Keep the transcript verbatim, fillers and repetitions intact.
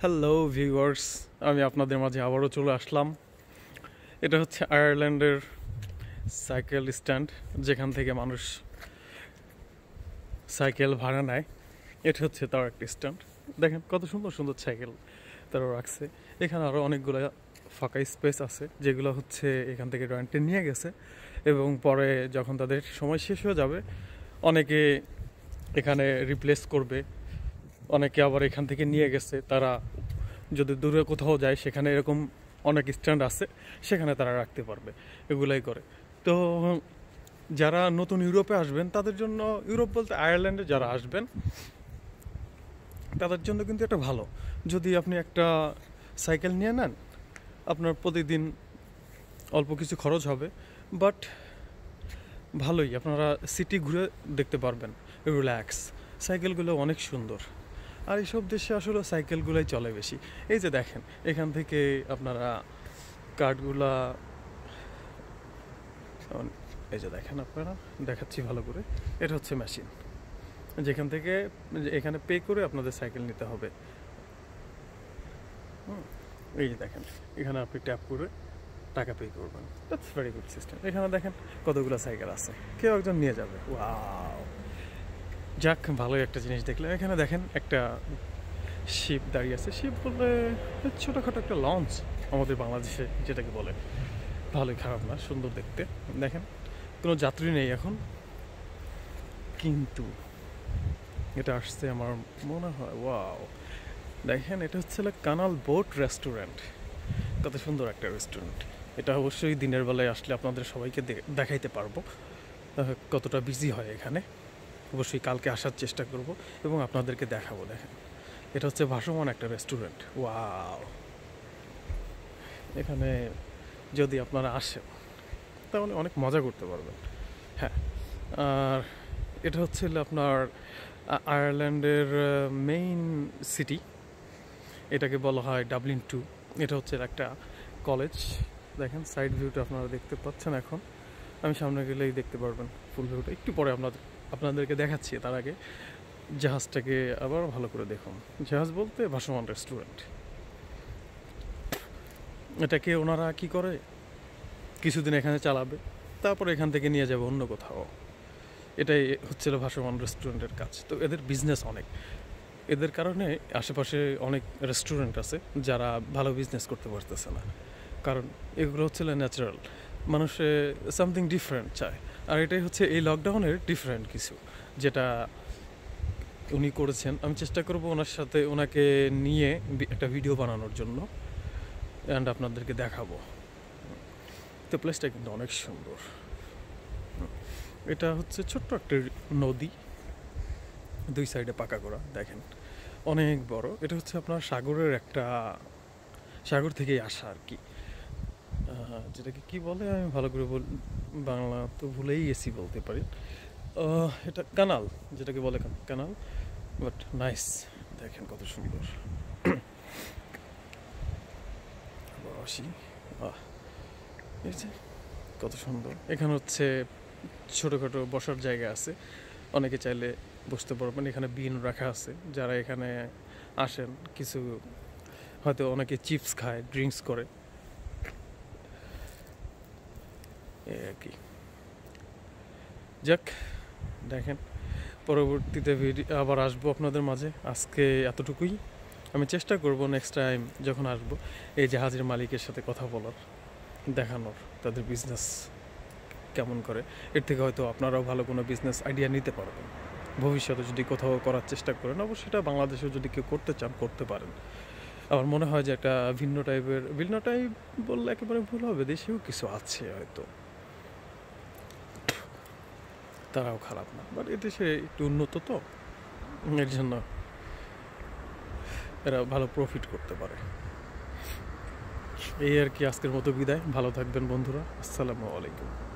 Hello viewers, আমি আপনাদের মাঝে আবারও চলে আসলাম। এটা হচ্ছে আয়ারল্যান্ডের সাইকেল স্ট্যান্ড, যেখান থেকে মানুষ সাইকেল ভাড়া নেয়। এটা হচ্ছে তার একটা স্ট্যান্ড। দেখেন কত সুন্দর সুন্দর সাইকেল তারা রাখছে। এখানে আরও অনেকগুলো ফাঁকা স্পেস আছে, যেগুলো হচ্ছে এখান থেকে রেন্টে নিয়ে গেছে, এবং পরে যখন তাদের সময় শেষ হয়ে যাবে অনেকে এখানে রিপ্লেস করবে, অনেকে আবার এখান থেকে নিয়ে গেছে। তারা যদি দূরে কোথাও যায় সেখানে এরকম অনেক স্ট্যান্ড আছে, সেখানে তারা রাখতে পারবে, এগুলাই করে। তো যারা নতুন ইউরোপে আসবেন তাদের জন্য, ইউরোপ বলতে আয়ারল্যান্ডে যারা আসবেন তাদের জন্য কিন্তু এটা ভালো। যদি আপনি একটা সাইকেল নিয়ে নেন, আপনার প্রতিদিন অল্প কিছু খরচ হবে, বাট ভালোই, আপনারা সিটি ঘুরে দেখতে পারবেন, রিল্যাক্স। সাইকেলগুলো অনেক সুন্দর, আর এইসব দেশে আসলে সাইকেলগুলোই চলে বেশি। এই যে দেখেন, এখান থেকে আপনারা কার্ডগুলা, এই যে দেখেন, আপনারা দেখাচ্ছি ভালো করে, এটা হচ্ছে মেশিন, যেখান থেকে এখানে পে করে আপনাদের সাইকেল নিতে হবে। এই যে দেখেন, এখানে আপনি ট্যাপ করে টাকা পে করবেন। That's very good system. এখানে দেখেন কতগুলো সাইকেল আছে, কেউ একজন নিয়ে যাবে। ওয়াও, যাক, ভালোই একটা জিনিস দেখলাম। এখানে দেখেন একটা শিপ দাঁড়িয়ে আছে। শিপ বলতে ছোটোখাটো একটা লঞ্চ আমাদের বাংলাদেশে যেটাকে বলে। ভালোই, খারাপ না, সুন্দর দেখতে। দেখেন কোনো যাত্রী নেই এখন, কিন্তু এটা আসছে আমার মনে হয়। ওয়াও, দেখেন, এটা হচ্ছে কানাল বোট রেস্টুরেন্ট। কত সুন্দর একটা রেস্টুরেন্ট। এটা অবশ্যই দিনের বেলায় আসলে আপনাদের সবাইকে দেখাইতে পারবো কতটা বিজি হয় এখানে। অবশ্যই কালকে আসার চেষ্টা করব এবং আপনাদেরকে দেখাবো। দেখেন, এটা হচ্ছে ভাসমান একটা রেস্টুরেন্ট। ওয়াও, এখানে যদি আপনারা আসেন তাহলে অনেক মজা করতে পারবেন। হ্যাঁ, আর এটা হচ্ছে আপনার আয়ারল্যান্ডের মেইন সিটি, এটাকে বলা হয় ডাবলিন টু। এটা হচ্ছে একটা কলেজ। দেখেন সাইড ভিউটা আপনারা দেখতে পাচ্ছেন। এখন আমি সামনে গেলেই দেখতে পারবেন ফুল ভিউটা। একটু পরে আপনাদের আপনাদেরকে দেখাচ্ছি। তার আগে জাহাজটাকে আবার ভালো করে দেখুন। জাহাজ বলতে ভাসমান রেস্টুরেন্ট। এটাকে ওনারা কি করে, কিছুদিন এখানে চালাবে, তারপর এখান থেকে নিয়ে যাবে অন্য কোথাও। এটাই হচ্ছিল ভাসমান রেস্টুরেন্টের কাজ। তো এদের বিজনেস অনেক, এদের কারণে আশেপাশে অনেক রেস্টুরেন্ট আছে যারা ভালো বিজনেস করতে পারতেছে না, কারণ এগুলো হচ্ছে ন্যাচারাল। মানুষে সামথিং ডিফারেন্ট চায়, আর এটাই হচ্ছে এই লকডাউনের ডিফারেন্ট কিছু যেটা উনি করেছেন। আমি চেষ্টা করব ওনার সাথে, ওনাকে নিয়ে একটা ভিডিও বানানোর জন্য, অ্যান্ড আপনাদেরকে দেখাবো। তো প্লেসটা কিন্তু অনেক সুন্দর। এটা হচ্ছে ছোট্ট একটা নদী, দুই সাইডে পাকা করা। দেখেন অনেক বড়। এটা হচ্ছে আপনার সাগরের একটা, সাগর থেকেই আসা আর কি, যেটাকে কি বলে আমি ভালো করে বল, বাংলা তো ভুলেই গেছি বলতে পারি। এটা কানাল, যেটাকে বলে কানাল, বাট নাইস। দেখেন কত সুন্দর। আসি, এই যে কত সুন্দর। এখানে হচ্ছে ছোটোখাটো বসার জায়গা আছে, অনেকে চাইলে বসতে পারবেন। এখানে বিন রাখা আছে, যারা এখানে আসেন কিছু, হয়তো অনেকে চিপস খায়, ড্রিঙ্কস করে, এই আর কি। যাক, দেখেন পরবর্তীতে ভিডিও আবার আসবো আপনাদের মাঝে। আজকে এতটুকুই। আমি চেষ্টা করব নেক্সট টাইম যখন আসবো এই জাহাজের মালিকের সাথে কথা বলার, দেখানোর তাদের বিজনেস কেমন করে। এর থেকে হয়তো আপনারাও ভালো কোনো বিজনেস আইডিয়া নিতে পারবেন ভবিষ্যতে যদি কোথাও করার চেষ্টা করেন। অবশ্যই সেটা বাংলাদেশেও যদি কেউ করতে চান করতে পারেন। আমার মনে হয় যে একটা ভিন্ন টাইপের, ভিন্ন টাইপ বললে একেবারে ভুল হবে, দেশেও কিছু আছে হয়তো, তারাও খারাপ না, বাট এদেশে একটু উন্নত, তো এর জন্য এরা ভালো প্রফিট করতে পারে। এই আর কি, আজকের মতো বিদায়। ভালো থাকবেন বন্ধুরা। আসসালামু আলাইকুম।